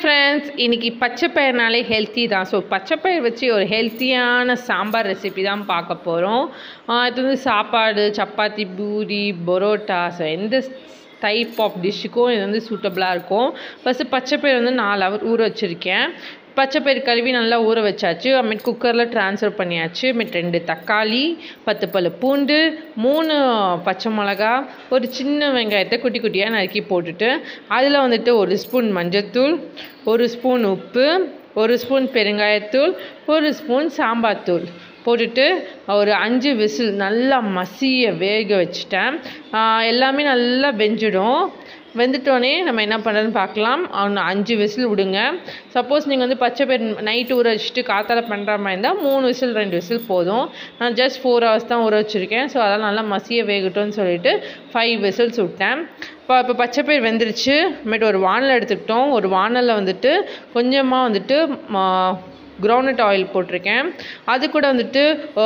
Friends, இன்றைக்கி பச்சைப்பயிர்னாலே healthy தான். So பச்சைப்பயிர் வச்சு ஒரு ஹெல்த்தியான சாம்பார் ரெசிபி தான் பார்க்க போகிறோம். இது வந்து சாப்பாடு, சப்பாத்தி, பூரி, பரோட்டா, ஸோ எந்த டைப் ஆஃப் டிஷ்ஷுக்கும் இது வந்து சூட்டபுளாக இருக்கும். ஃபஸ்ட்டு பச்சைப்பயிர் வந்து 4 ஹவர் ஊற வச்சுருக்கேன். பச்சைப்பயிர் கழுவி நல்லா ஊற வச்சாச்சு. அப்புறமேட்டு குக்கரில் ட்ரான்ஸ்ஃபர் பண்ணியாச்சு. அப்புறமேட்டு 2 தக்காளி, 10 பல் பூண்டு, 3 பச்சை மிளகா, ஒரு சின்ன வெங்காயத்தை குட்டி குட்டியாக நறுக்கி போட்டுட்டு அதில் வந்துட்டு 1 ஸ்பூன் மஞ்சள்தூள், 1 ஸ்பூன் உப்பு, 1 ஸ்பூன் பெருங்காயத்தூள், 1 ஸ்பூன் சாம்பார் தூள் போட்டுட்டு ஒரு 5 விசில் நல்லா மசிய வேக வச்சுட்டேன். எல்லாமே நல்லா வெஞ்சிடும். வெந்துட்டோடனே நம்ம என்ன பண்ணுறதுன்னு பார்க்கலாம். 5 விசில் விடுங்க. சப்போஸ் நீங்கள் வந்து பச்சைப்பயிர் நைட்டு ஊற வச்சுட்டு காத்தால பண்ணுற மாதிரி இருந்தால் 3 விசில் 2 விசில் போதும். நான் ஜஸ்ட் 4 ஹவர்ஸ் தான் ஊற வச்சுருக்கேன். ஸோ அதெல்லாம் நல்லா மசிய வேகட்டும்னு சொல்லிட்டு 5 விசில்ஸ் விட்டேன். இப்போ பச்சைப்பயிர் வெந்துருச்சு. அப்புறமேட்டு ஒரு வானல் எடுத்துக்கிட்டோம். ஒரு வானலில் வந்துட்டு கொஞ்சமாக வந்துட்டு கிரவுண்ட்நட் ஆயில் போட்டிருக்கேன். அது கூட வந்துட்டு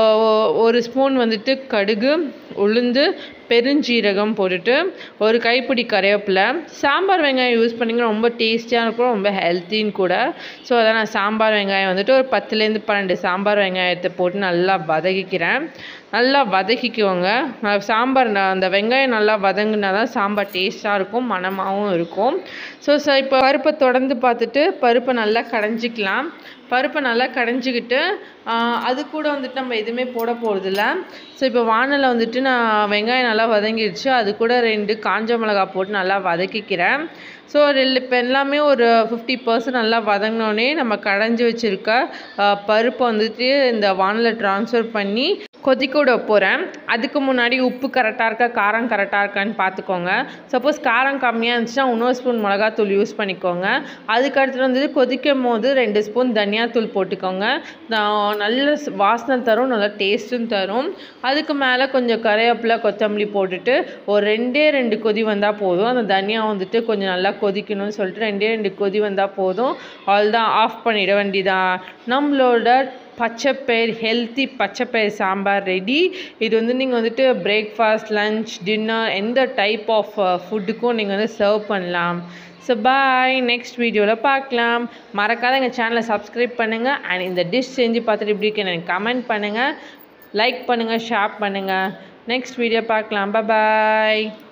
1 ஸ்பூன் வந்துட்டு கடுகு, உளுந்து, பெருஞ்சீரகம் போட்டுட்டு ஒரு கைப்பிடி கறிவேப்பிலை. சாம்பார் வெங்காயம் யூஸ் பண்ணிங்கன்னா ரொம்ப டேஸ்டியாக இருக்கும், ரொம்ப ஹெல்த்தின்னு கூட. ஸோ அதை நான் சாம்பார் வெங்காயம் வந்துட்டு ஒரு 10லேருந்து 12 சாம்பார் வெங்காயத்தை போட்டு நல்லா வதக்கிக்கிறேன். நல்லா வதக்கிக்குவோங்க. சாம்பார் அந்த வெங்காயம் நல்லா வதங்கினா தான் சாம்பார் டேஸ்ட்டாக இருக்கும், மணமாகவும் இருக்கும். ஸோ இப்போ பருப்பை தொடர்ந்து பார்த்துட்டு பருப்பை நல்லா கடைஞ்சிக்கலாம். பருப்பை நல்லா கடைஞ்சிக்கிட்டு அது கூட வந்துட்டு நம்ம எதுவுமே போட போகிறதில்ல. ஸோ இப்போ வானலில் வந்துட்டு நான் வெங்காயம் நல்லா வதங்கிடுச்சு. அது கூட 2 காஞ்ச மிளகா போட்டு நல்லா வதக்கிக்கிறேன். ஸோ இப்போ எல்லாமே ஒரு 50% நல்லா வதங்கினோடனே நம்ம கடைஞ்சி வச்சுருக்க பருப்பை வந்துட்டு இந்த வானலில் ட்ரான்ஸ்ஃபர் பண்ணி கொதிக்க விட போகிறேன். அதுக்கு முன்னாடி உப்பு கரெக்டாக இருக்கா, காரம் கரெக்டாக இருக்கான்னு பார்த்துக்கோங்க. சப்போஸ் காரம் கம்மியாக இருந்துச்சுன்னா 1 ஸ்பூன் மிளகாத்தூள் யூஸ் பண்ணிக்கோங்க. அதுக்கடுத்து வந்துட்டு கொதிக்கும் போது 2 ஸ்பூன் தனியாத்தூள் போட்டுக்கோங்க. நல்ல வாசனை தரும், நல்ல டேஸ்ட்டும் தரும். அதுக்கு மேலே கொஞ்சம் கறிவேப்பிலை, கொத்தமல்லி போட்டுட்டு ஒரு 2 கொதி வந்தால் போதும். அந்த தனியா வந்துட்டு கொஞ்சம் நல்லா கொதிக்கணும்னு சொல்லிட்டு 2 கொதி வந்தால் போதும். அவ்வளோதான், ஆஃப் பண்ணிட வேண்டியதான். நம்மளோட பச்சைப்பயிர் ஹெல்த்தி பச்சைப்பயிர் சாம்பார் ரெடி. இது வந்து நீங்கள் வந்துட்டு பிரேக்ஃபாஸ்ட், லன்ச், டின்னர் எந்த டைப் ஆஃப் ஃபுட்டுக்கும் நீங்கள் வந்து சர்வ் பண்ணலாம். ஸோ பாய், நெக்ஸ்ட் வீடியோவில் பார்க்கலாம். மறக்காத எங்கள் சேனலை சப்ஸ்கிரைப் பண்ணுங்கள். அண்ட் இந்த டிஷ் செஞ்சு பார்த்துட்டு இப்படி இருக்கு எனக்கு கமெண்ட் பண்ணுங்கள், லைக் பண்ணுங்கள், ஷேர் பண்ணுங்கள். நெக்ஸ்ட் வீடியோ பார்க்கலாம். பாய்.